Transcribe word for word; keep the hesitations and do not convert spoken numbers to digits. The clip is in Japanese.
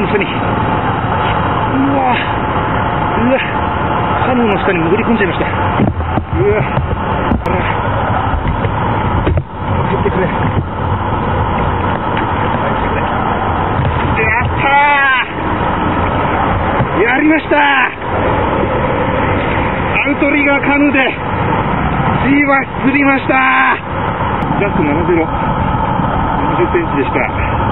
下に、うわうわ、カヌーの下に潜り込んじゃいました。うわ、入ってくれ。やったー、やりましたー。アウトリガーカヌーでシーバス釣りましたー。ジャストななじゅう、ななじゅっセンチでした。